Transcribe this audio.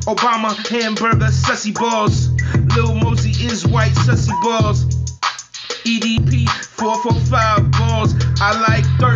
Obama, hamburger, sussy balls. Lil Mosey is white, sussy balls. EDP, 445 balls. I like 30.